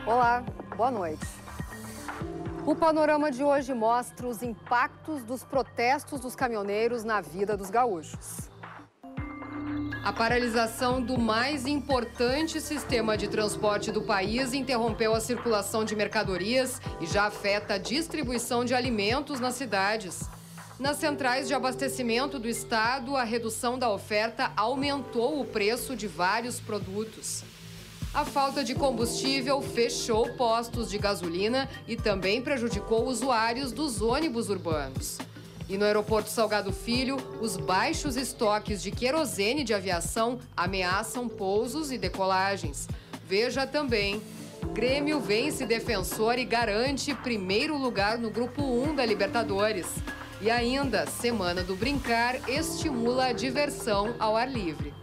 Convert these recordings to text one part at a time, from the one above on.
Olá, boa noite. O panorama de hoje mostra os impactos dos protestos dos caminhoneiros na vida dos gaúchos. A paralisação do mais importante sistema de transporte do país interrompeu a circulação de mercadorias e já afeta a distribuição de alimentos nas cidades. Nas centrais de abastecimento do estado, a redução da oferta aumentou o preço de vários produtos. A falta de combustível fechou postos de gasolina e também prejudicou usuários dos ônibus urbanos. E no aeroporto Salgado Filho, os baixos estoques de querosene de aviação ameaçam pousos e decolagens. Veja também, Grêmio vence Defensor e garante primeiro lugar no Grupo 1 da Libertadores. E ainda, Semana do Brincar estimula a diversão ao ar livre.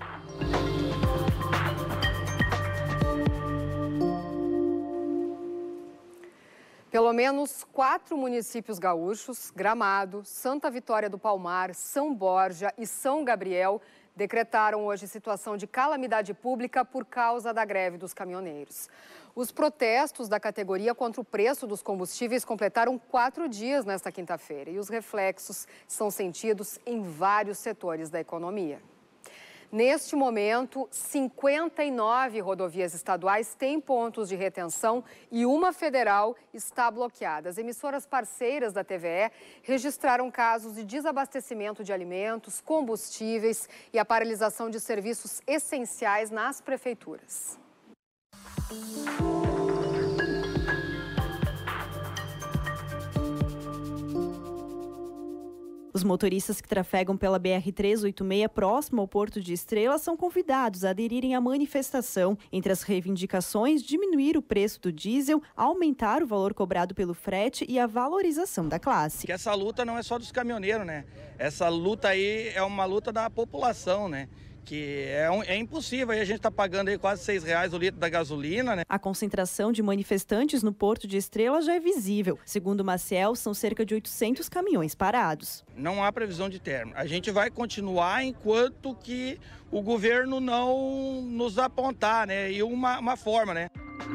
Pelo menos 4 municípios gaúchos, Gramado, Santa Vitória do Palmar, São Borja e São Gabriel, decretaram hoje situação de calamidade pública por causa da greve dos caminhoneiros. Os protestos da categoria contra o preço dos combustíveis completaram 4 dias nesta quinta-feira e os reflexos são sentidos em vários setores da economia. Neste momento, 59 rodovias estaduais têm pontos de retenção e uma federal está bloqueada. As emissoras parceiras da TVE registraram casos de desabastecimento de alimentos, combustíveis e a paralisação de serviços essenciais nas prefeituras. Os motoristas que trafegam pela BR-386 próximo ao Porto de Estrela são convidados a aderirem à manifestação. Entre as reivindicações, diminuir o preço do diesel, aumentar o valor cobrado pelo frete e a valorização da classe. Que essa luta não é só dos caminhoneiros, né? Essa luta aí é uma luta da população, né? Que é impossível, aí a gente está pagando aí quase R$6 o litro da gasolina, né? A concentração de manifestantes no Porto de Estrela já é visível. Segundo o Maciel, são cerca de 800 caminhões parados. Não há previsão de término. A gente vai continuar enquanto que o governo não nos apontar, né? E uma forma, né?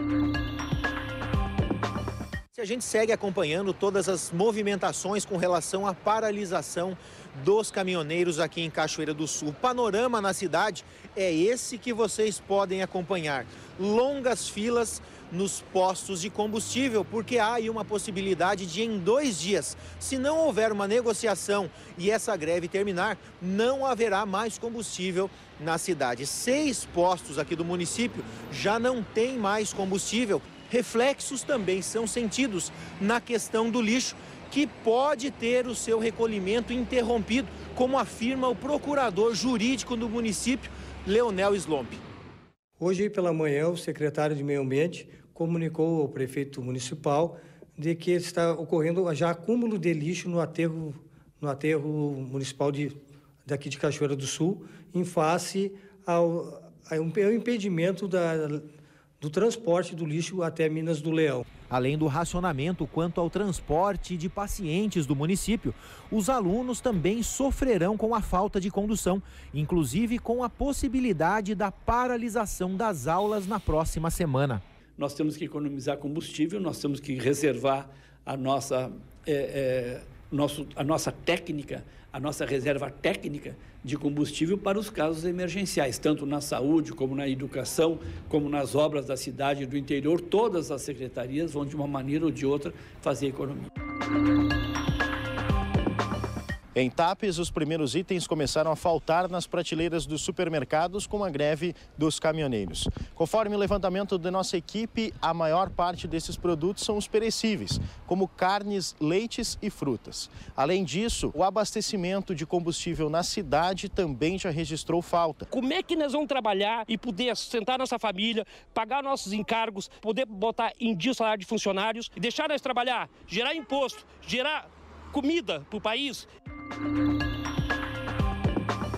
Se a gente segue acompanhando todas as movimentações com relação à paralisação dos caminhoneiros aqui em Cachoeira do Sul. O panorama na cidade é esse que vocês podem acompanhar. Longas filas nos postos de combustível, porque há aí uma possibilidade de em 2 dias, se não houver uma negociação e essa greve terminar, não haverá mais combustível na cidade. 6 postos aqui do município já não têm mais combustível. Reflexos também são sentidos na questão do lixo, que pode ter o seu recolhimento interrompido, como afirma o procurador jurídico do município, Leonel Slomp. Hoje pela manhã, o secretário de Meio Ambiente comunicou ao prefeito municipal de que está ocorrendo já acúmulo de lixo no aterro municipal daqui de Cachoeira do Sul, em face ao impedimento do transporte do lixo até Minas do Leão. Além do racionamento quanto ao transporte de pacientes do município, os alunos também sofrerão com a falta de condução, inclusive com a possibilidade da paralisação das aulas na próxima semana. Nós temos que economizar combustível, nós temos que reservar a nossa técnica, a nossa reserva técnica de combustível para os casos emergenciais, tanto na saúde, como na educação, como nas obras da cidade e do interior. Todas as secretarias vão, de uma maneira ou de outra, fazer economia. Em Tapes, os primeiros itens começaram a faltar nas prateleiras dos supermercados com a greve dos caminhoneiros. Conforme o levantamento da nossa equipe, a maior parte desses produtos são os perecíveis, como carnes, leites e frutas. Além disso, o abastecimento de combustível na cidade também já registrou falta. Como é que nós vamos trabalhar e poder sustentar nossa família, pagar nossos encargos, poder botar em dia o salário de funcionários e deixar nós trabalhar, gerar imposto, gerar comida para o país?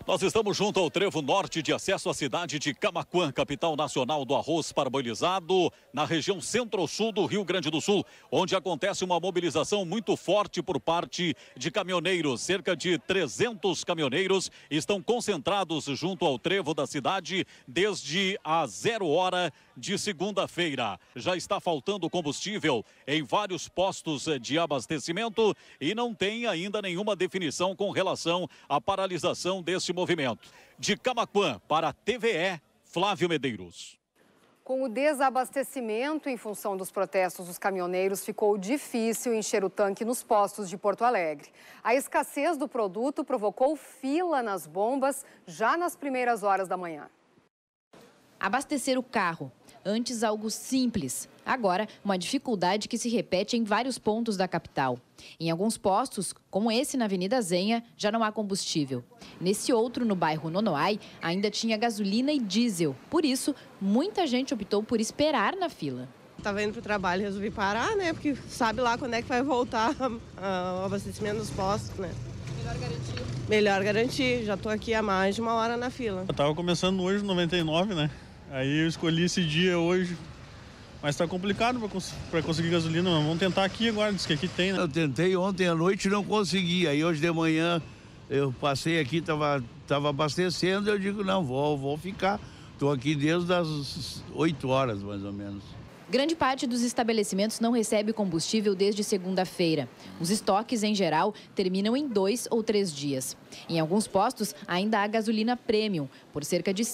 Nós estamos junto ao trevo norte de acesso à cidade de Camaquã, capital nacional do arroz parboilizado, na região centro-sul do Rio Grande do Sul, onde acontece uma mobilização muito forte por parte de caminhoneiros. Cerca de 300 caminhoneiros estão concentrados junto ao trevo da cidade desde a 0 hora de segunda-feira. Já está faltando combustível em vários postos de abastecimento e não tem ainda nenhuma definição com relação à paralisação desse movimento. De Camaquã para a TVE, Flávio Medeiros. Com o desabastecimento em função dos protestos dos caminhoneiros, ficou difícil encher o tanque nos postos de Porto Alegre. A escassez do produto provocou fila nas bombas já nas primeiras horas da manhã. Abastecer o carro. Antes algo simples, agora uma dificuldade que se repete em vários pontos da capital. Em alguns postos, como esse na Avenida Zenha, já não há combustível. Nesse outro, no bairro Nonoai, ainda tinha gasolina e diesel. Por isso, muita gente optou por esperar na fila. Estava indo para o trabalho e resolvi parar, né? Porque sabe lá quando é que vai voltar o abastecimento dos postos, né? Melhor garantir. Melhor garantir. Já estou aqui há mais de 1 hora na fila. Eu estava começando hoje, 99, né? Aí eu escolhi esse dia hoje, mas está complicado para conseguir gasolina, mas vamos tentar aqui agora, diz que aqui tem, né? Eu tentei ontem à noite e não consegui, aí hoje de manhã eu passei aqui, estava abastecendo, eu digo, não, vou ficar, estou aqui desde as 8 horas mais ou menos. Grande parte dos estabelecimentos não recebe combustível desde segunda-feira. Os estoques, em geral, terminam em 2 ou 3 dias. Em alguns postos, ainda há gasolina premium, por cerca de R$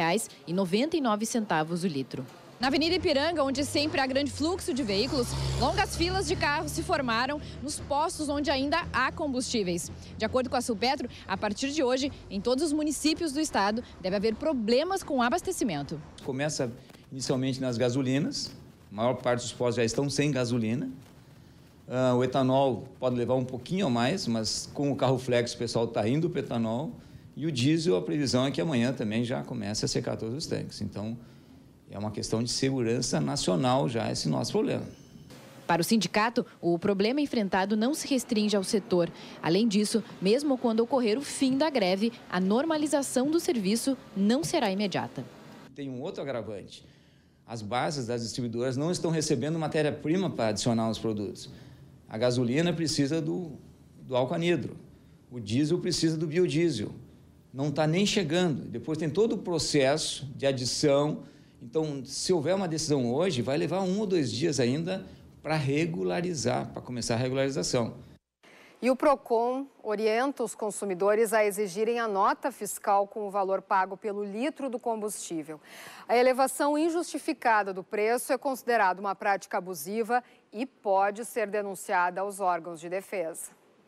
5,99 o litro. Na Avenida Ipiranga, onde sempre há grande fluxo de veículos, longas filas de carros se formaram nos postos onde ainda há combustíveis. De acordo com a Sulpetro, a partir de hoje, em todos os municípios do estado, deve haver problemas com o abastecimento. Começa inicialmente nas gasolinas. A maior parte dos postos já estão sem gasolina. O etanol pode levar um pouquinho a mais, mas com o carro flex o pessoal está indo para o etanol. E o diesel, a previsão é que amanhã também já comece a secar todos os tanques. Então, é uma questão de segurança nacional já esse nosso problema. Para o sindicato, o problema enfrentado não se restringe ao setor. Além disso, mesmo quando ocorrer o fim da greve, a normalização do serviço não será imediata. Tem um outro agravante. As bases das distribuidoras não estão recebendo matéria-prima para adicionar os produtos. A gasolina precisa do álcool anidro, o diesel precisa do biodiesel. Não está nem chegando. Depois tem todo o processo de adição. Então, se houver uma decisão hoje, vai levar 1 ou 2 dias ainda para regularizar, para começar a regularização. E o PROCON orienta os consumidores a exigirem a nota fiscal com o valor pago pelo litro do combustível. A elevação injustificada do preço é considerada uma prática abusiva e pode ser denunciada aos órgãos de defesa.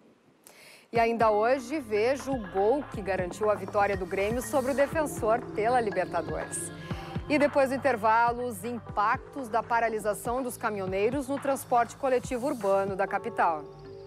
E ainda hoje, vejo o gol que garantiu a vitória do Grêmio sobre o Defensor pela Libertadores. E depois do intervalo, os impactos da paralisação dos caminhoneiros no transporte coletivo urbano da capital.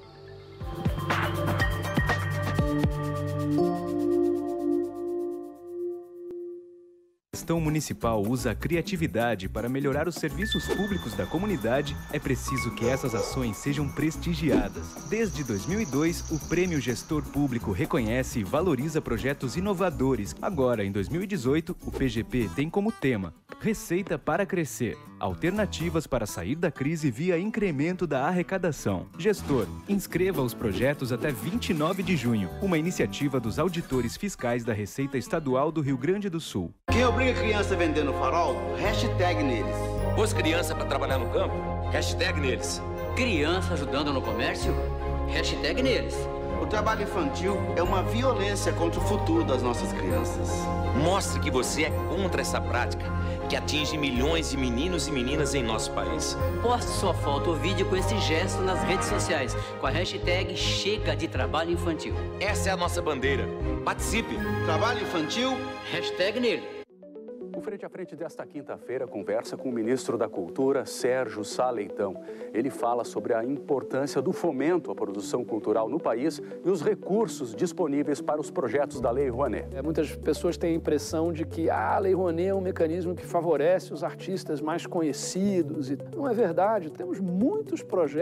A gestão municipal usa a criatividade para melhorar os serviços públicos da comunidade, é preciso que essas ações sejam prestigiadas. Desde 2002, o Prêmio Gestor Público reconhece e valoriza projetos inovadores. Agora, em 2018, o PGP tem como tema Receita para Crescer. Alternativas para sair da crise via incremento da arrecadação. Gestor, inscreva os projetos até 29 de junho. Uma iniciativa dos auditores fiscais da Receita Estadual do Rio Grande do Sul. Quem obriga a criança vendendo farol, hashtag neles. Pôs criança para trabalhar no campo, hashtag neles. Criança ajudando no comércio, hashtag neles. O trabalho infantil é uma violência contra o futuro das nossas crianças. Mostre que você é contra essa prática, que atinge milhões de meninos e meninas em nosso país. Poste sua foto ou vídeo com esse gesto nas redes sociais, com a hashtag Chega de Trabalho Infantil. Essa é a nossa bandeira. Participe. Trabalho infantil, hashtag nele. O Frente a Frente desta quinta-feira conversa com o ministro da Cultura, Sérgio Sá Leitão. Ele fala sobre a importância do fomento à produção cultural no país e os recursos disponíveis para os projetos da Lei Rouanet. Muitas pessoas têm a impressão de que a Lei Rouanet é um mecanismo que favorece os artistas mais conhecidos. E não é verdade. Temos muitos projetos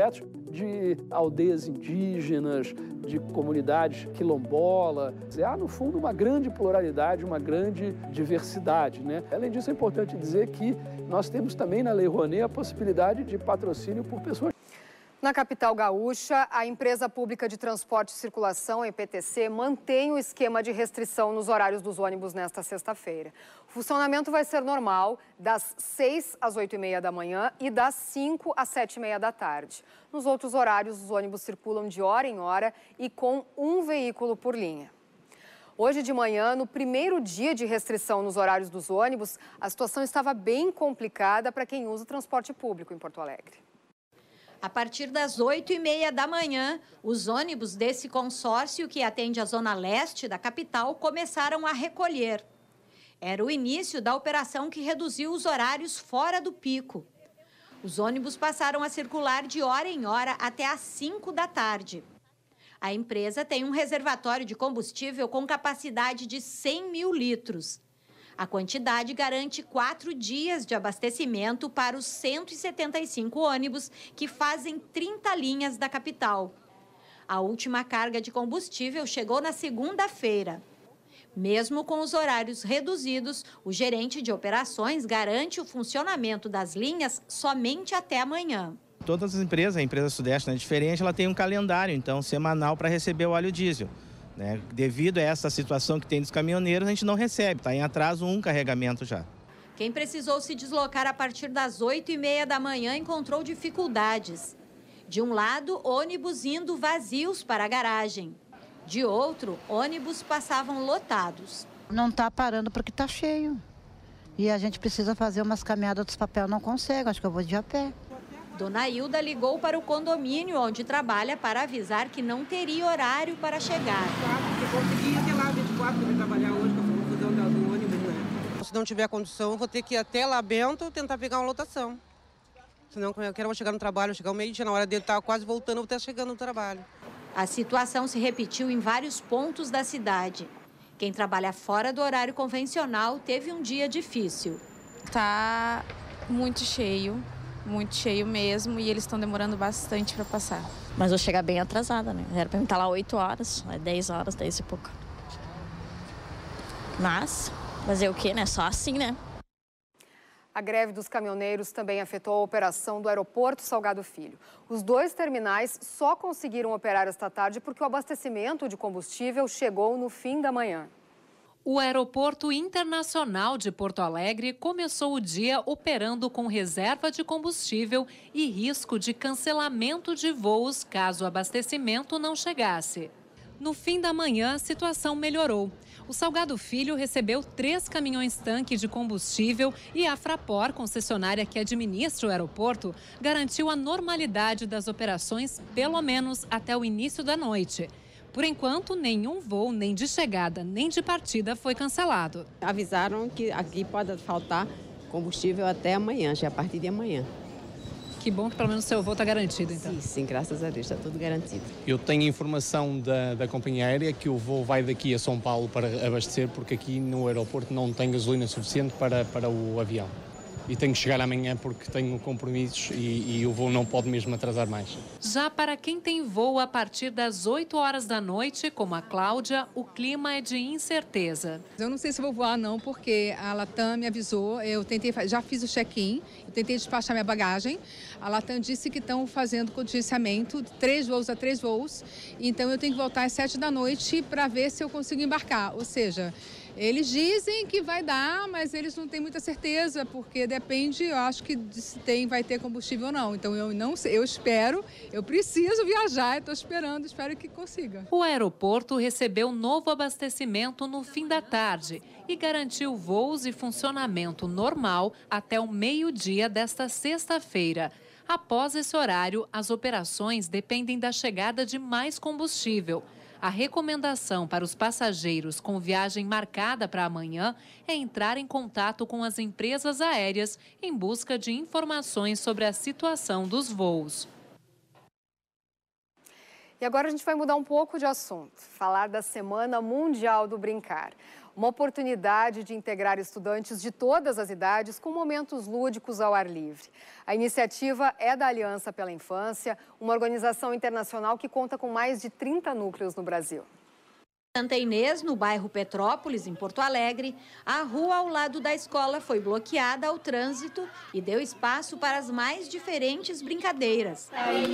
de aldeias indígenas, de comunidades quilombola. Há, no fundo, uma grande pluralidade, uma grande diversidade, né? Além disso, é importante dizer que nós temos também na Lei Rouanet a possibilidade de patrocínio por pessoas. Na capital gaúcha, a Empresa Pública de Transporte e Circulação, a EPTC, mantém o esquema de restrição nos horários dos ônibus nesta sexta-feira. O funcionamento vai ser normal, das 6 às 8h30 da manhã e das 5 às 7h30 da tarde. Nos outros horários, os ônibus circulam de hora em hora e com um veículo por linha. Hoje de manhã, no primeiro dia de restrição nos horários dos ônibus, a situação estava bem complicada para quem usa o transporte público em Porto Alegre. A partir das 8h30 da manhã, os ônibus desse consórcio que atende a zona leste da capital começaram a recolher. Era o início da operação que reduziu os horários fora do pico. Os ônibus passaram a circular de hora em hora até às 5 da tarde. A empresa tem um reservatório de combustível com capacidade de 100 mil litros. A quantidade garante 4 dias de abastecimento para os 175 ônibus que fazem 30 linhas da capital. A última carga de combustível chegou na segunda-feira. Mesmo com os horários reduzidos, o gerente de operações garante o funcionamento das linhas somente até amanhã. Todas as empresas, a empresa Sudeste não é diferente, ela tem um calendário, então, semanal para receber o óleo diesel. Devido a essa situação que tem dos caminhoneiros, a gente não recebe, está em atraso um carregamento já. Quem precisou se deslocar a partir das 8h30 da manhã encontrou dificuldades. De um lado, ônibus indo vazios para a garagem. De outro, ônibus passavam lotados. Não está parando porque está cheio. E a gente precisa fazer umas caminhadas dos papel, não consegue, acho que eu vou de a pé. Dona Hilda ligou para o condomínio onde trabalha para avisar que não teria horário para chegar. Eu consegui ir até lá 24 para trabalhar hoje, que eu fui fazer do ônibus, né? Se não tiver condição, eu vou ter que ir até lá Bento tentar pegar uma lotação. Senão, eu quero chegar no trabalho, chegar ao meio-dia, na hora dele estar quase voltando, eu vou estar chegando no trabalho. A situação se repetiu em vários pontos da cidade. Quem trabalha fora do horário convencional teve um dia difícil. Tá muito cheio mesmo, e eles estão demorando bastante para passar. Mas eu chegar bem atrasada, né? Era para mim estar lá 8 horas, 10 horas, 10 e pouco. Mas, fazer o quê, né? Só assim, né? A greve dos caminhoneiros também afetou a operação do aeroporto Salgado Filho. Os 2 terminais só conseguiram operar esta tarde porque o abastecimento de combustível chegou no fim da manhã. O Aeroporto Internacional de Porto Alegre começou o dia operando com reserva de combustível e risco de cancelamento de voos caso o abastecimento não chegasse. No fim da manhã, a situação melhorou. O Salgado Filho recebeu 3 caminhões-tanque de combustível e a Fraport, concessionária que administra o aeroporto, garantiu a normalidade das operações pelo menos até o início da noite. Por enquanto, nenhum voo, nem de chegada, nem de partida, foi cancelado. Avisaram que aqui pode faltar combustível até amanhã, já a partir de amanhã. Que bom que pelo menos o seu voo está garantido, então. Sim, graças a Deus, está tudo garantido. Eu tenho informação da companhia aérea que o voo vai daqui a São Paulo para abastecer, porque aqui no aeroporto não tem gasolina suficiente para o avião. E tenho que chegar amanhã porque tenho compromissos e o voo não pode mesmo atrasar mais. Já para quem tem voo a partir das 8 horas da noite, como a Cláudia, o clima é de incerteza. Eu não sei se vou voar não, porque a Latam me avisou, já fiz o check-in, eu tentei despachar minha bagagem. A Latam disse que estão fazendo contingenciamento, 3 voos a 3 voos, então eu tenho que voltar às 7 da noite para ver se eu consigo embarcar, ou seja... Eles dizem que vai dar, mas eles não têm muita certeza, porque depende, eu acho que se vai ter combustível ou não. Então eu não sei, eu espero, eu preciso viajar, estou esperando, espero que consiga. O aeroporto recebeu novo abastecimento no fim da tarde e garantiu voos e funcionamento normal até o meio-dia desta sexta-feira. Após esse horário, as operações dependem da chegada de mais combustível. A recomendação para os passageiros com viagem marcada para amanhã é entrar em contato com as empresas aéreas em busca de informações sobre a situação dos voos. E agora a gente vai mudar um pouco de assunto, falar da Semana Mundial do Brincar. Uma oportunidade de integrar estudantes de todas as idades com momentos lúdicos ao ar livre. A iniciativa é da Aliança pela Infância, uma organização internacional que conta com mais de 30 núcleos no Brasil. Santa Inês, no bairro Petrópolis, em Porto Alegre, a rua ao lado da escola foi bloqueada ao trânsito e deu espaço para as mais diferentes brincadeiras.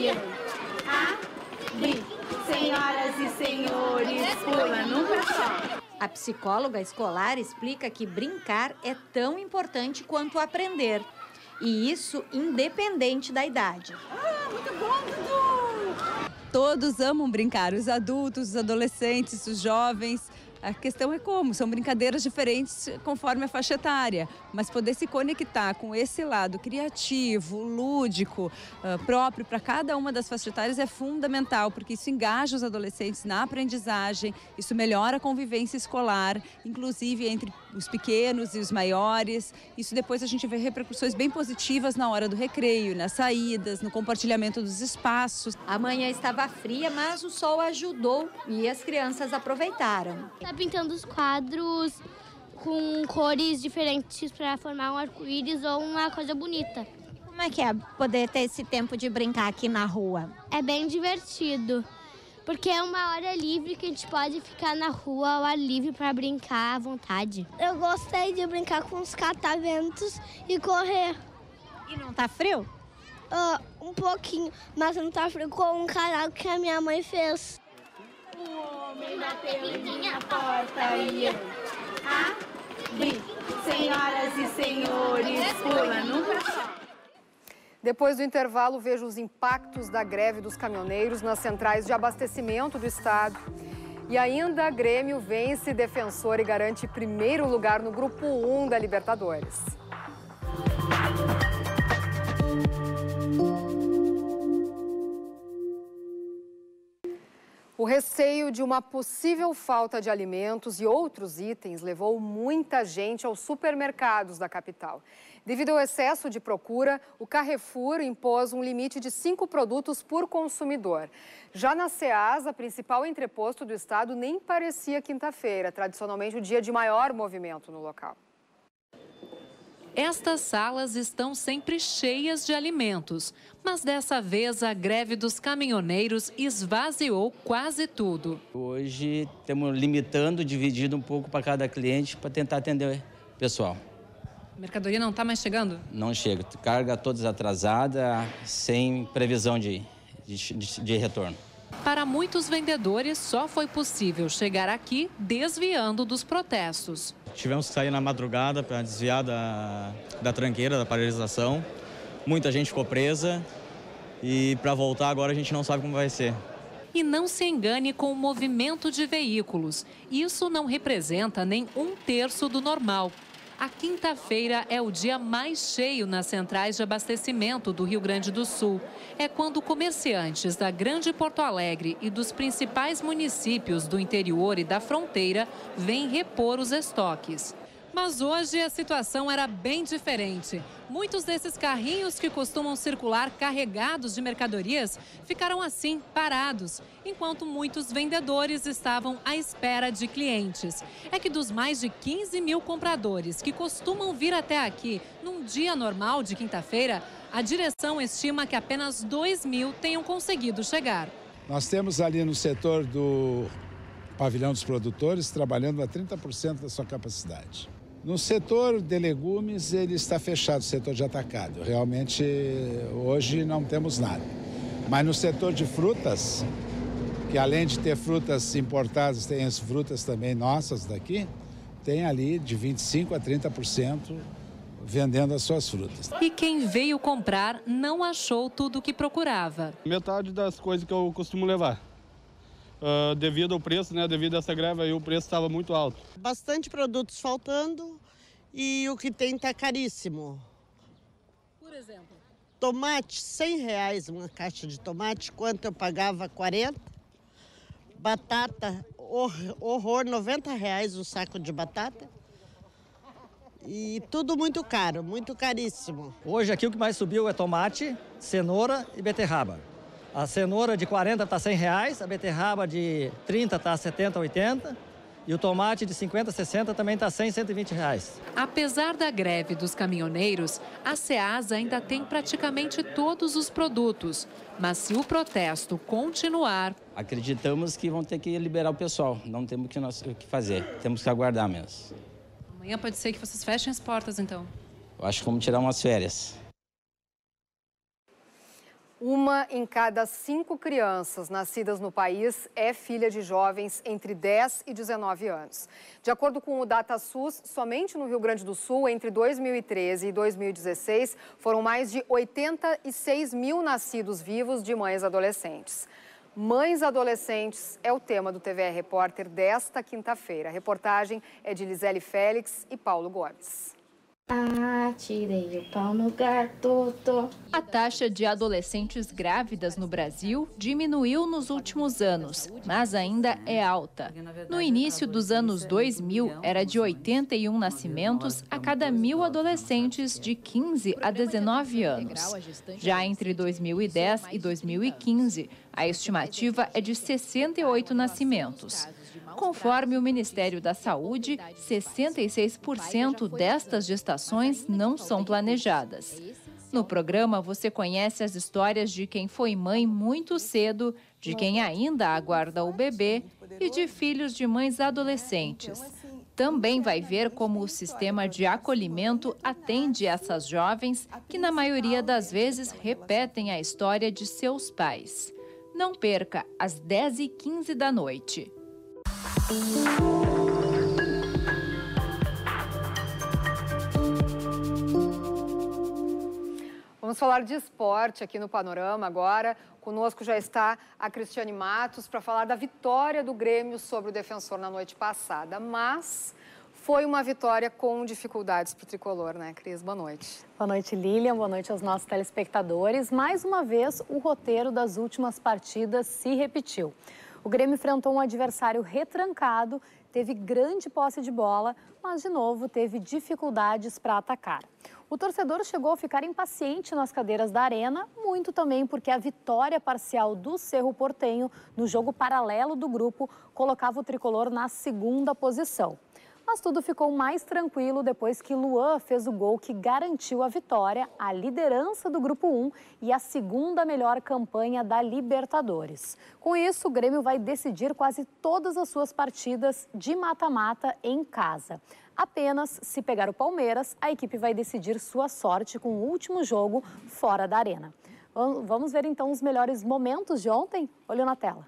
Senhoras e senhores, pula nunca só. A psicóloga escolar explica que brincar é tão importante quanto aprender. E isso independente da idade. Muito bom, Dudu! Todos amam brincar, os adultos, os adolescentes, os jovens. A questão é como, são brincadeiras diferentes conforme a faixa etária, mas poder se conectar com esse lado criativo, lúdico, próprio para cada uma das faixas etárias é fundamental, porque isso engaja os adolescentes na aprendizagem, isso melhora a convivência escolar, inclusive entre os pequenos e os maiores. Isso depois a gente vê repercussões bem positivas na hora do recreio, nas saídas, no compartilhamento dos espaços. A manhã estava fria, mas o sol ajudou e as crianças aproveitaram. Pintando os quadros com cores diferentes para formar um arco-íris ou uma coisa bonita. Como é que é poder ter esse tempo de brincar aqui na rua? É bem divertido, porque é uma hora livre que a gente pode ficar na rua ao ar livre para brincar à vontade. Eu gostei de brincar com os cataventos e correr. E não tá frio? Um pouquinho, mas não tá frio com um canal que a minha mãe fez. O homem bateu em minha porta e eu abri. Senhoras e senhores, pula nunca só. Depois do intervalo, vejo os impactos da greve dos caminhoneiros nas centrais de abastecimento do estado. E ainda, Grêmio vence Defensor e garante primeiro lugar no Grupo 1 da Libertadores. O receio de uma possível falta de alimentos e outros itens levou muita gente aos supermercados da capital. Devido ao excesso de procura, o Carrefour impôs um limite de 5 produtos por consumidor. Já na Ceasa, principal entreposto do estado, nem parecia quinta-feira, tradicionalmente o dia de maior movimento no local. Estas salas estão sempre cheias de alimentos, mas dessa vez a greve dos caminhoneiros esvaziou quase tudo. Hoje estamos limitando, dividindo um pouco para cada cliente para tentar atender o pessoal. A mercadoria não está mais chegando? Não chega, carga todas atrasada, sem previsão de retorno. Para muitos vendedores, só foi possível chegar aqui desviando dos protestos. Tivemos que sair na madrugada para desviar da tranqueira, da paralisação. Muita gente ficou presa e para voltar agora a gente não sabe como vai ser. E não se engane com o movimento de veículos. Isso não representa nem 1/3 do normal. A quinta-feira é o dia mais cheio nas centrais de abastecimento do Rio Grande do Sul. É quando comerciantes da Grande Porto Alegre e dos principais municípios do interior e da fronteira vêm repor os estoques. Mas hoje a situação era bem diferente. Muitos desses carrinhos que costumam circular carregados de mercadorias ficaram assim, parados, enquanto muitos vendedores estavam à espera de clientes. É que dos mais de 15 mil compradores que costumam vir até aqui num dia normal de quinta-feira, a direção estima que apenas 2 mil tenham conseguido chegar. Nós temos ali no setor do pavilhão dos produtores trabalhando a 30% da sua capacidade. No setor de legumes, ele está fechado, o setor de atacado. Realmente, hoje não temos nada. Mas no setor de frutas, que além de ter frutas importadas, tem as frutas também nossas daqui, tem ali de 25% a 30% vendendo as suas frutas. E quem veio comprar não achou tudo o que procurava. Metade das coisas que eu costumo levar. Devido ao preço, né? Devido a essa greve aí, o preço estava muito alto. Bastante produtos faltando e o que tem está caríssimo. Por exemplo? Tomate, R$100 uma caixa de tomate, quanto eu pagava? 40. Batata, horror, R$90 o saco de batata. E tudo muito caro, muito caríssimo. Hoje aqui o que mais subiu é tomate, cenoura e beterraba. A cenoura de 40 está R$100, a beterraba de 30 está 70, 80 E o tomate de 50, 60 também está 100, 120 reais. Apesar da greve dos caminhoneiros, a Ceasa ainda tem praticamente todos os produtos. Mas se o protesto continuar... Acreditamos que vão ter que liberar o pessoal. Não temos o que fazer. Temos que aguardar mesmo. Amanhã pode ser que vocês fechem as portas, então. Eu acho que vamos tirar umas férias. 1 em cada 5 crianças nascidas no país é filha de jovens entre 10 e 19 anos. De acordo com o DataSUS, somente no Rio Grande do Sul, entre 2013 e 2016, foram mais de 86 mil nascidos vivos de mães adolescentes. Mães adolescentes é o tema do TVE Repórter desta quinta-feira. A reportagem é de Lisele Félix e Paulo Gomes. Tirei o pau no gato. A taxa de adolescentes grávidas no Brasil diminuiu nos últimos anos, mas ainda é alta. No início dos anos 2000, era de 81 nascimentos a cada 1.000 adolescentes de 15 a 19 anos. Já entre 2010 e 2015, a estimativa é de 68 nascimentos. Conforme o Ministério da Saúde, 66% destas gestações não são planejadas. No programa, você conhece as histórias de quem foi mãe muito cedo, de quem ainda aguarda o bebê e de filhos de mães adolescentes. Também vai ver como o sistema de acolhimento atende essas jovens que, na maioria das vezes, repetem a história de seus pais. Não perca, às 10h15 da noite. Vamos falar de esporte aqui no Panorama agora. Conosco já está a Cristiane Matos para falar da vitória do Grêmio sobre o Defensor na noite passada. Mas foi uma vitória com dificuldades para o tricolor, né, Cris? Boa noite. Boa noite, Lilian. Boa noite aos nossos telespectadores. Mais uma vez, o roteiro das últimas partidas se repetiu. O Grêmio enfrentou um adversário retrancado, teve grande posse de bola, mas, de novo, teve dificuldades para atacar. O torcedor chegou a ficar impaciente nas cadeiras da arena, muito também porque a vitória parcial do Cerro Porteño no jogo paralelo do grupo colocava o tricolor na segunda posição. Mas tudo ficou mais tranquilo depois que Luan fez o gol que garantiu a vitória, a liderança do Grupo 1 e a segunda melhor campanha da Libertadores. Com isso, o Grêmio vai decidir quase todas as suas partidas de mata-mata em casa. Apenas se pegar o Palmeiras, a equipe vai decidir sua sorte com o último jogo fora da arena. Vamos ver então os melhores momentos de ontem? Olho na tela.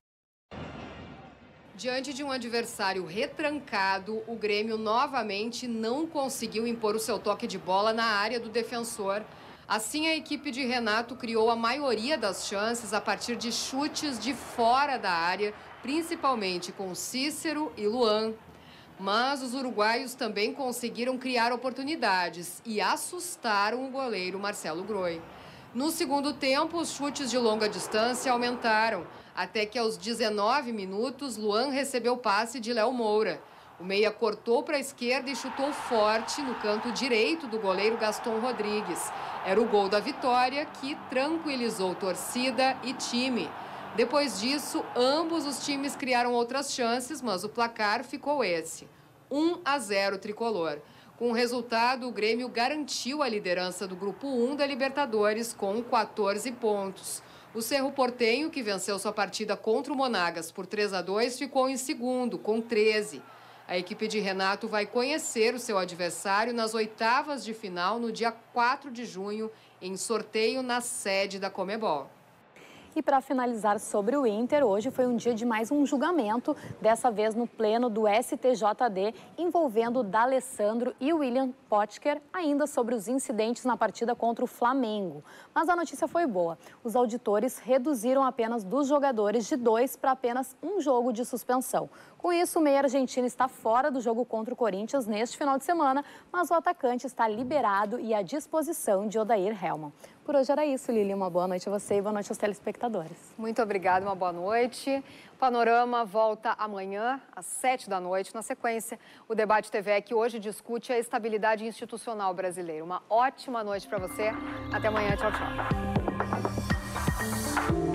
Diante de um adversário retrancado, o Grêmio novamente não conseguiu impor o seu toque de bola na área do Defensor. Assim, a equipe de Renato criou a maioria das chances a partir de chutes de fora da área, principalmente com Cícero e Luan. Mas os uruguaios também conseguiram criar oportunidades e assustaram o goleiro Marcelo Groi. No segundo tempo, os chutes de longa distância aumentaram, até que aos 19 minutos, Luan recebeu o passe de Léo Moura. O meia cortou para a esquerda e chutou forte no canto direito do goleiro Gaston Rodrigues. Era o gol da vitória que tranquilizou torcida e time. Depois disso, ambos os times criaram outras chances, mas o placar ficou esse: 1-0 tricolor. Com o resultado, o Grêmio garantiu a liderança do Grupo 1 da Libertadores com 14 pontos. O Cerro Porteño, que venceu sua partida contra o Monagas por 3-2, ficou em segundo, com 13. A equipe de Renato vai conhecer o seu adversário nas oitavas de final no dia 4 de junho, em sorteio na sede da Conmebol. E para finalizar sobre o Inter, hoje foi um dia de mais um julgamento, dessa vez no pleno do STJD, envolvendo D'Alessandro e William Potker, ainda sobre os incidentes na partida contra o Flamengo. Mas a notícia foi boa. Os auditores reduziram apenas dos jogadores de 2 para apenas 1 jogo de suspensão. Com isso, o meia argentino está fora do jogo contra o Corinthians neste final de semana, mas o atacante está liberado e à disposição de Odair Hellmann. Por hoje era isso, Lili. Uma boa noite a você e boa noite aos telespectadores. Muito obrigada, uma boa noite. O Panorama volta amanhã, às 7 da noite. Na sequência, o Debate TVE, que hoje discute a estabilidade institucional brasileira. Uma ótima noite para você. Até amanhã. Tchau, tchau.